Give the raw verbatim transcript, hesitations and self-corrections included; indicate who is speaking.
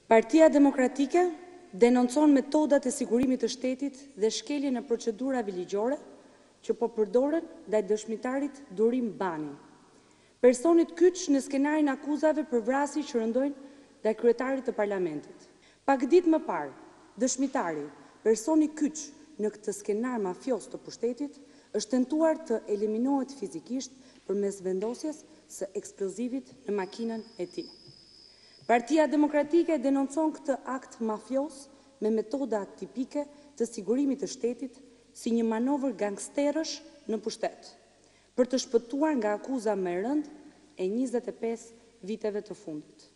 Speaker 1: Partia Demokratike denoncon metodat e sigurimit të shtetit dhe shkeljen e procedurave ligjore që po përdoren ndaj dëshmitarit Durim Bani, personit kyç në skenarin akuzave për vrasje që rëndojnë ndaj kryetarit të parlamentit. Pak ditë më parë, dëshmitari, personi kyç në këtë skenar mafios të pushtetit, është tentuar të eliminohet fizikisht përmes vendosjes së eksplozivit në makinën e tij. Partia Demokratike denoncon këtë akt mafios me metoda tipike të sigurimit të shtetit si një manovër gangsterësh në pushtet, për të shpëtuar nga akuza më e rëndë e njëzet e pesë viteve të fundit.